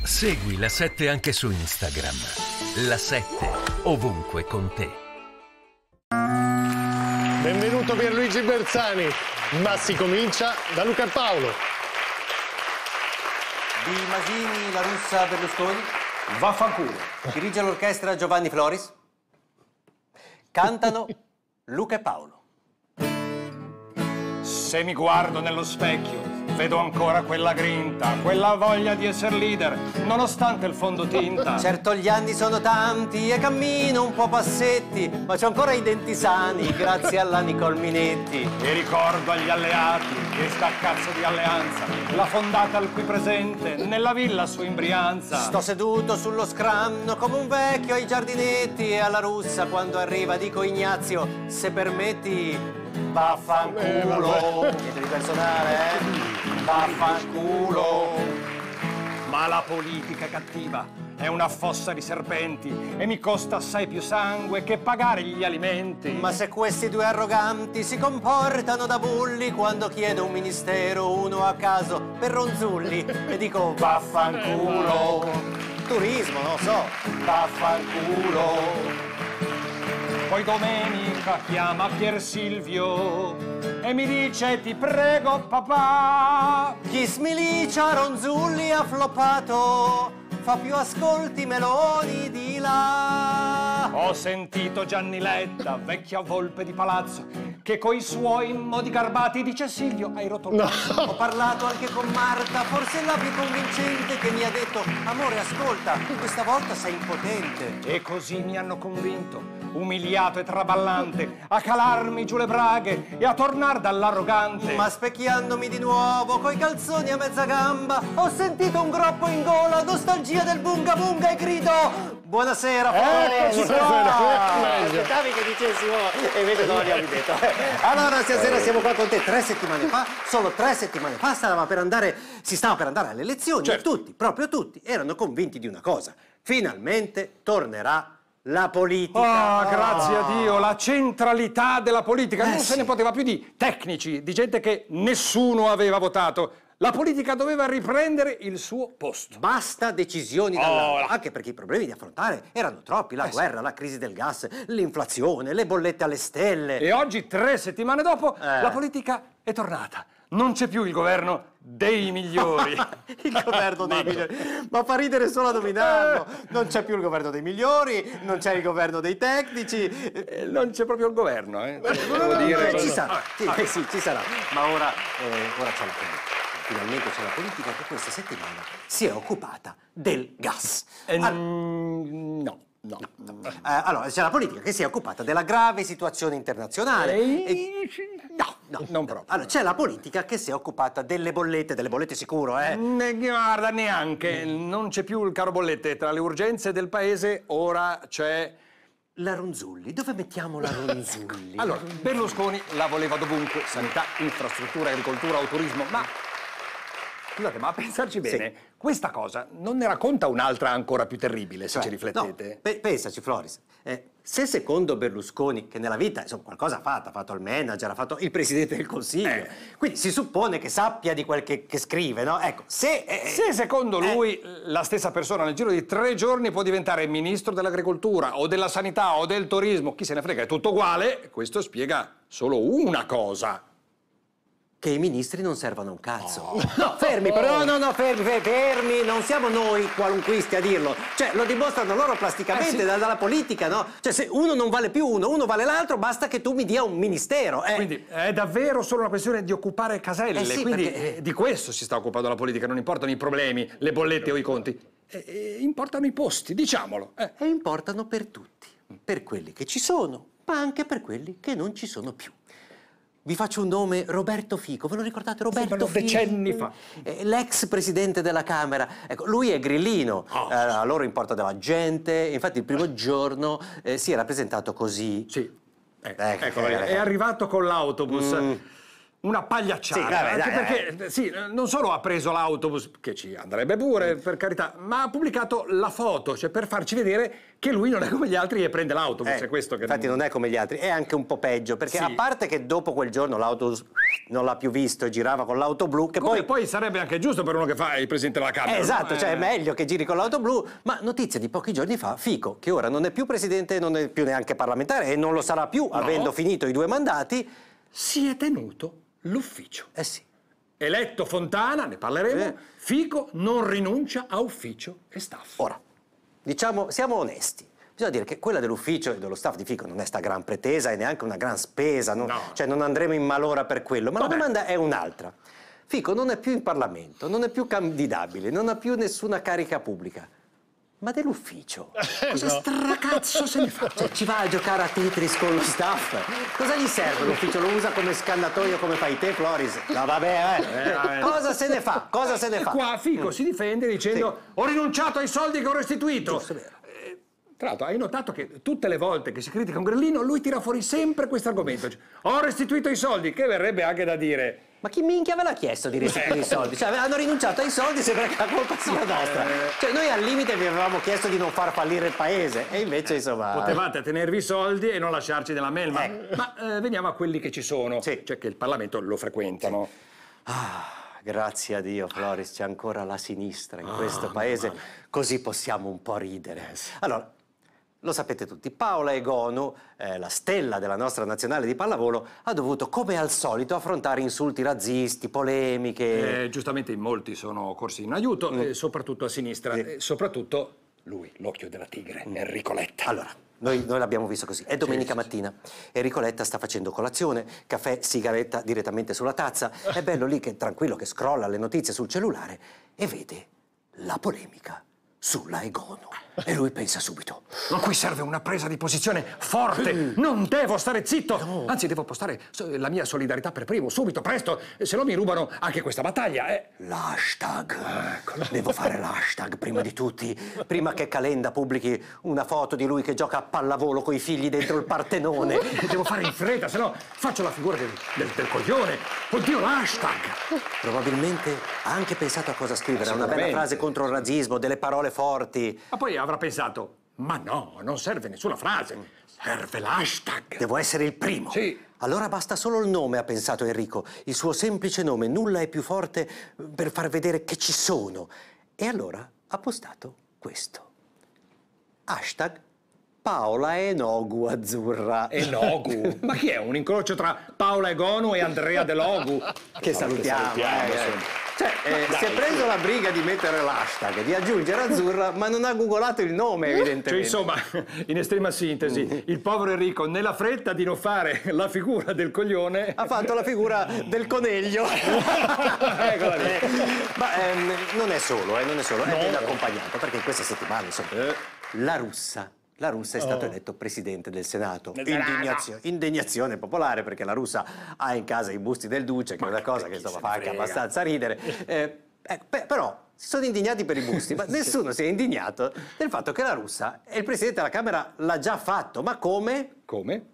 Segui La 7 anche su Instagram. La 7, ovunque con te. Benvenuto Pierluigi Bersani, ma si comincia da Luca e Paolo. Di Masini, La Russa, Berlusconi. Vaffanculo. Dirige l'orchestra Giovanni Floris. Cantano Luca e Paolo. Se mi guardo nello specchio, vedo ancora quella grinta, quella voglia di essere leader, nonostante il fondotinta. Certo gli anni sono tanti e cammino un po' a passetti, ma c'ho ancora i denti sani grazie alla Nicol Minetti. E ricordo agli alleati che sta cazzo di alleanza, la fondata al qui presente, nella villa su in Brianza. Sto seduto sullo scranno come un vecchio ai giardinetti e alla Russa quando arriva dico Ignazio, se permetti, vaffanculo. Niente di personale, Vaffanculo. Ma la politica è cattiva, è una fossa di serpenti e mi costa assai più sangue che pagare gli alimenti. Ma se questi due arroganti si comportano da bulli quando chiedo un ministero uno a caso per Ronzulli e dico vaffanculo. Turismo, non so, vaffanculo. Poi domenica chiama Pier Silvio e mi dice ti prego papà. Chi smilicia Ronzulli ha floppato, fa più ascolti Meloni di là. Ho sentito Gianni Letta, vecchia volpe di palazzo, che coi suoi modi garbati dice Silvio hai rotto il cazzo. Ho parlato anche con Marta, forse la più convincente, che mi ha detto amore ascolta, questa volta sei impotente. E così mi hanno convinto, umiliato e traballante, a calarmi giù le braghe e a tornar dall'arrogante. Ma specchiandomi di nuovo coi calzoni a mezza gamba ho sentito un groppo in gola, nostalgia del bunga bunga e grido buonasera Floris. Aspettavi che dicessimo e invece non l'abbiamo detto. Allora stasera siamo qua con te. 3 settimane fa, solo 3 settimane fa si stava per andare alle elezioni. Certo. Tutti, proprio tutti, erano convinti di una cosa: finalmente tornerà la politica. Ah, grazie a Dio, la centralità della politica. Non se sì. ne poteva più di tecnici, di gente che nessuno aveva votato. La politica doveva riprendere il suo posto. Basta decisioni dall'alto, anche perché i problemi da affrontare erano troppi, la guerra, la crisi del gas, l'inflazione, le bollette alle stelle. E oggi, 3 settimane dopo, la politica è tornata. Non c'è più il governo dei migliori. Il governo dei migliori. Ma fa ridere solo a nominarlo. Non c'è più il governo dei migliori, non c'è il governo dei tecnici. Non c'è proprio il governo, Ci sarà, sì, ci sarà. Ma ora c'è la politica. Finalmente c'è la politica che questa settimana si è occupata del gas. No. Allora, c'è la politica che si è occupata della grave situazione internazionale. No, non proprio. Allora, c'è la politica che si è occupata delle bollette sicuro, Guarda, neanche. Non c'è più il caro bollette. Tra le urgenze del paese ora c'è... La Ronzulli. Dove mettiamo la Ronzulli? Allora, Berlusconi la voleva dovunque. Sanità, infrastruttura, agricoltura o turismo, ma... Scusate, ma a pensarci bene, questa cosa non ne racconta un'altra ancora più terribile, se ci riflettete? No, pensaci, Floris. Se secondo Berlusconi, che nella vita insomma qualcosa ha fatto il manager, ha fatto il presidente del Consiglio, quindi si suppone che sappia di quel che scrive, no? Ecco, se secondo lui la stessa persona nel giro di 3 giorni può diventare ministro dell'agricoltura o della sanità o del turismo, chi se ne frega, è tutto uguale, questo spiega solo una cosa. Che i ministri non servono a un cazzo. No, fermi, però, fermi, non siamo noi qualunquisti a dirlo. Cioè, lo dimostrano loro plasticamente dalla politica, no? Cioè, se uno non vale più uno vale l'altro, basta che tu mi dia un ministero. Quindi è davvero solo una questione di occupare caselle, sì, quindi perché... di questo si sta occupando la politica, non importano i problemi, le bollette o i conti. Importano i posti, diciamolo. E importano per tutti, per quelli che ci sono, ma anche per quelli che non ci sono più. Vi faccio un nome, Roberto Fico, ve lo ricordate? Roberto Fico? Decenni fa. L'ex presidente della Camera. Ecco, lui è grillino, a loro importa della gente, infatti il primo giorno si era presentato così. Sì, eccolo, è arrivato con l'autobus. una pagliacciata. Sì, vabbè, anche dai, perché sì, non solo ha preso l'autobus, che ci andrebbe pure, per carità, ma ha pubblicato la foto, cioè per farci vedere che lui non è come gli altri e prende l'autobus. È questo che infatti non è come gli altri, è anche un po' peggio, perché Sì. a parte che dopo quel giorno l'autobus non l'ha più visto e girava con l'auto blu, che poi sarebbe anche giusto per uno che fa il presidente della Camera. esatto, no? cioè è meglio che giri con l'auto blu, ma notizia di pochi giorni fa, Fico, che ora non è più presidente, non è più neanche parlamentare e non lo sarà più, avendo finito i 2 mandati, si è tenuto l'ufficio. eh sì. Eletto Fontana, ne parleremo, Fico non rinuncia a ufficio e staff. Ora, diciamo, siamo onesti. Bisogna dire che quella dell'ufficio e dello staff di Fico non è sta gran pretesa e neanche una gran spesa, cioè non andremo in malora per quello, ma la domanda è un'altra. Fico non è più in Parlamento, non è più candidabile, non ha più nessuna carica pubblica. Ma dell'ufficio? Cosa stracazzo se ne fa? Cioè, ci va a giocare a Tetris con lo staff? Cosa gli serve l'ufficio? Lo usa come scannatoio come fai te, Floris? No, vabbè. Cosa se ne fa? Cosa se ne fa? Qua Fico si difende dicendo ho rinunciato ai soldi che ho restituito. Giusto, vero. Tra l'altro hai notato che tutte le volte che si critica un grillino lui tira fuori sempre questo argomento. Cioè, ho restituito i soldi, che verrebbe anche da dire... Ma chi minchia ve l'ha chiesto di restituire i soldi? Cioè, hanno rinunciato ai soldi, sembra che la colpa sia nostra. Cioè, noi al limite vi avevamo chiesto di non far fallire il paese e invece, insomma... Potevate tenervi i soldi e non lasciarci nella melma. Ma veniamo a quelli che ci sono, Sì. cioè che il Parlamento lo frequentano. Grazie a Dio, Floris, c'è ancora la sinistra in questo paese, così possiamo un po' ridere. Allora, lo sapete tutti, Paola Egonu, la stella della nostra nazionale di pallavolo, ha dovuto, come al solito, affrontare insulti razzisti, polemiche. Giustamente in molti sono corsi in aiuto, soprattutto a sinistra, e soprattutto lui, l'occhio della tigre, Enrico Letta. Allora, noi l'abbiamo visto così. È domenica mattina. Enrico Letta sta facendo colazione, caffè, sigaretta direttamente sulla tazza. È bello lì che tranquillo che scrolla le notizie sul cellulare e vede la polemica sulla Egonu. E lui pensa subito. Ma qui serve una presa di posizione forte. Non devo stare zitto. Anzi, devo postare la mia solidarietà per primo, subito, presto. Se no mi rubano anche questa battaglia. L'hashtag. Devo fare l'hashtag prima di tutti. Prima che Calenda pubblichi una foto di lui che gioca a pallavolo coi figli dentro il Partenone. Devo fare in fretta, se no faccio la figura del coglione. Oddio, l'hashtag. Probabilmente ha anche pensato a cosa scrivere. Una bella frase contro il razzismo, delle parole forti. Ma poi avrà pensato, ma no, non serve nessuna frase. Serve l'hashtag. Devo essere il primo. Sì. Allora basta solo il nome, ha pensato Enrico. Il suo semplice nome, nulla è più forte per far vedere che ci sono. E allora ha postato questo. Hashtag Paola Enogu Azzurra. Enogu? Ma chi è? Un incrocio tra Paola Egonu e Andrea De Logu? Che salutiamo. Cioè, si è preso la briga di mettere l'hashtag, di aggiungere Azzurra, ma non ha googolato il nome, evidentemente. Cioè, insomma, in estrema sintesi, il povero Enrico, nella fretta di non fare la figura del coglione... Ha fatto la figura del coniglio. Eccola lì. Ma non è solo, è ben accompagnato, perché in questa settimana, insomma, la Russa è stato eletto presidente del Senato. Indignazione popolare, perché la Russa ha in casa i busti del Duce, che è una cosa che insomma fa anche abbastanza ridere. Però si sono indignati per i busti, ma nessuno si è indignato del fatto che la Russa e il presidente della Camera l'ha già fatto. Ma come? Come?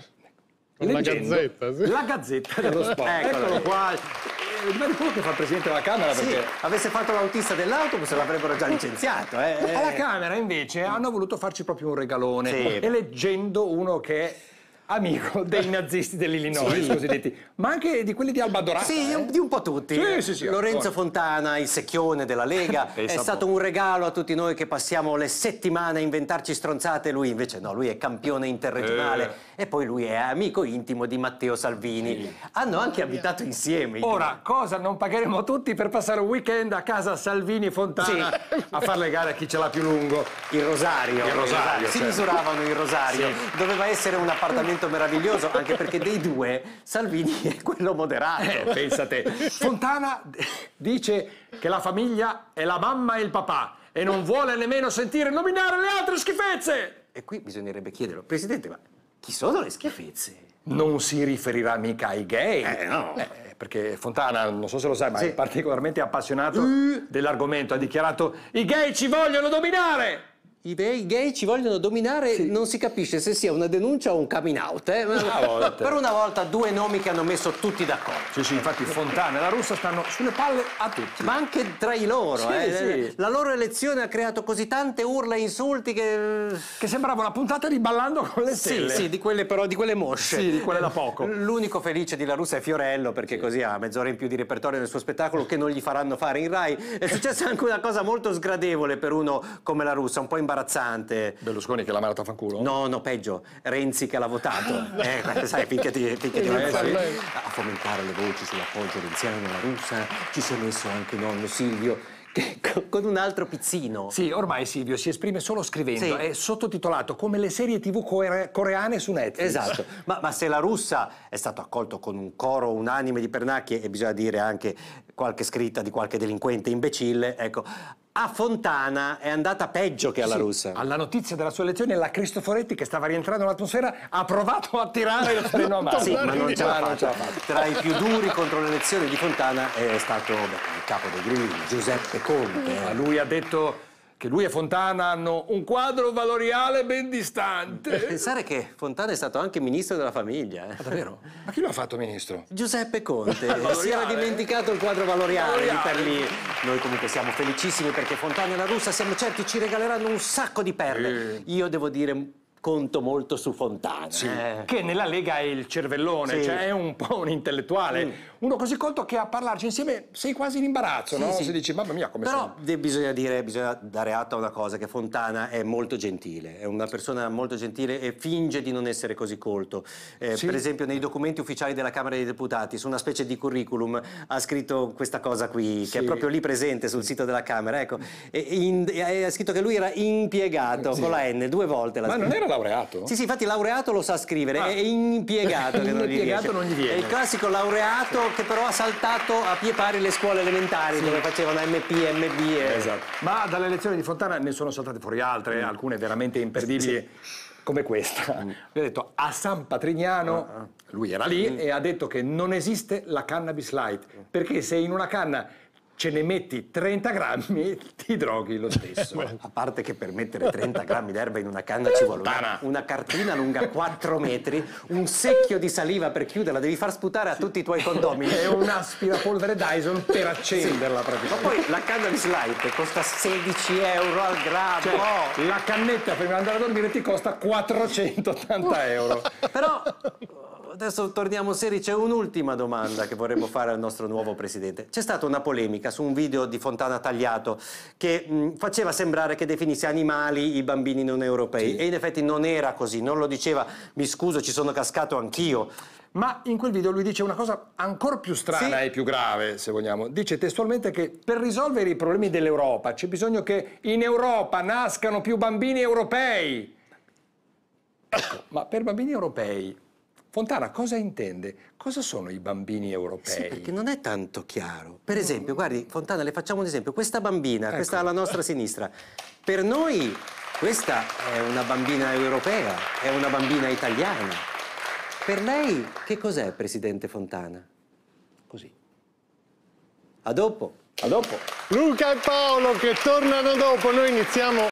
La Gazzetta, sì. La Gazzetta dello Sport. Eccolo qua. Ma di quello che fa il presidente della Camera, Sì, perché... avesse fatto l'autista dell'autobus l'avrebbero già licenziato. Alla Camera invece hanno voluto farci proprio un regalone, Sì. eleggendo uno che è amico dei nazisti dell'Illinois, cosiddetti, ma anche di quelli di Alba Dorata. Sì, di un po' tutti. Sì, Lorenzo Fontana, il secchione della Lega, è stato un regalo a tutti noi che passiamo le settimane a inventarci stronzate. Lui invece no, lui è campione interregionale e poi lui è amico intimo di Matteo Salvini. Hanno anche abitato insieme. Ora, cosa non pagheremo tutti per passare un weekend a casa Salvini Fontana a far le gare a chi ce l'ha più lungo? Il Rosario. Si certo. misuravano il Rosario. Sì. Doveva essere un appartamento meraviglioso, anche perché dei due Salvini è quello moderato. Pensa te. Fontana dice che la famiglia è la mamma e il papà e non vuole nemmeno sentire nominare le altre schifezze. E qui bisognerebbe chiederlo, Presidente, ma chi sono le schifezze? Non si riferirà mica ai gay. No. Perché Fontana, non so se lo sai, ma è particolarmente appassionato dell'argomento. Ha dichiarato: i gay ci vogliono dominare. I gay ci vogliono dominare, non si capisce se sia una denuncia o un coming out. Per una volta due nomi che hanno messo tutti d'accordo. Sì, infatti Fontana e La Russa stanno sulle palle a tutti. Ma anche tra i loro. La loro elezione ha creato così tante urla e insulti che sembrava una puntata di Ballando con le stelle. Sì, di quelle mosce. Sì, di quelle da poco. L'unico felice di La Russa è Fiorello, perché così ha mezz'ora in più di repertorio nel suo spettacolo che non gli faranno fare in Rai. È successa anche una cosa molto sgradevole per uno come La Russa, un po' imbarazzante. Berlusconi che l'ha mandato a fanculo? No, peggio, Renzi che l'ha votato. Sai, finché ti a fomentare le voci sull'appoggio renziano alla Russa ci si è messo anche nonno Silvio, con un altro pizzino. Sì, ormai Silvio si esprime solo scrivendo, è sottotitolato come le serie TV coreane su Netflix. Esatto, ma se La Russa è stato accolto con un coro unanime di pernacchie, e bisogna dire anche qualche scritta di qualche delinquente imbecille, ecco, a Fontana è andata peggio che alla Russa. Alla notizia della sua elezione, la Cristoforetti, che stava rientrando nell'atmosfera, ha provato a tirare il freno a mano. Sì, ma non ce l'ha fatta. Tra i più duri contro l'elezione di Fontana è stato il capo dei Grilli, Giuseppe Conte. Lui ha detto che lui e Fontana hanno un quadro valoriale ben distante. Pensare che Fontana è stato anche ministro della famiglia. Davvero? Ma chi lo ha fatto ministro? Giuseppe Conte. Si era dimenticato il quadro valoriale lì per lì. Noi comunque siamo felicissimi perché Fontana e La Russa, siamo certi, ci regaleranno un sacco di perle. Io devo dire, conto molto su Fontana. Che nella Lega è il cervellone, cioè è un po' un intellettuale. Uno così colto che a parlarci insieme sei quasi in imbarazzo, no? Si dice, mamma mia, come Però bisogna dare atto a una cosa, che Fontana è molto gentile, è una persona molto gentile e finge di non essere così colto. Per esempio nei documenti ufficiali della Camera dei Deputati, su una specie di curriculum, ha scritto questa cosa qui, che è proprio lì presente sul sito della Camera, ecco, e ha scritto che lui era impiegato, con la N, 2 volte. Ma non era laureato? Sì, infatti laureato lo sa scrivere, è impiegato che non gli riesce. È il classico laureato che però ha saltato a pie pari le scuole elementari dove facevano MP, MB. Esatto. Ma dalle elezioni di Fontana ne sono saltate fuori altre, alcune veramente imperdibili, come questa. Vi ha detto a San Patrignano, lui era lì e ha detto che non esiste la cannabis light, perché se in una canna ce ne metti 30 grammi, ti droghi lo stesso. A parte che per mettere 30 grammi d'erba in una canna ci vuole una cartina lunga 4 metri, un secchio di saliva per chiuderla, devi far sputare a tutti i tuoi condomini. È un aspirapolvere Dyson per accenderla praticamente. Ma poi la cannabis light costa 16 euro al grammo. Cioè, la cannetta prima di andare a dormire ti costa 480 euro. Però adesso torniamo seri, c'è un'ultima domanda che vorremmo fare al nostro nuovo presidente. C'è stata una polemica su un video di Fontana tagliato che faceva sembrare che definisse animali i bambini non europei, e in effetti non era così, non lo diceva, mi scuso, ci sono cascato anch'io. Ma in quel video lui dice una cosa ancora più strana e più grave, se vogliamo. Dice testualmente che per risolvere i problemi dell'Europa c'è bisogno che in Europa nascano più bambini europei. Ecco, ma per bambini europei Fontana cosa intende? Cosa sono i bambini europei? Sì, perché non è tanto chiaro. Per esempio, guardi, Fontana, le facciamo un esempio. Questa bambina, questa alla nostra sinistra, per noi questa è una bambina europea, è una bambina italiana. Per lei che cos'è, Presidente Fontana? Così. A dopo. A dopo. Luca e Paolo che tornano dopo, noi iniziamo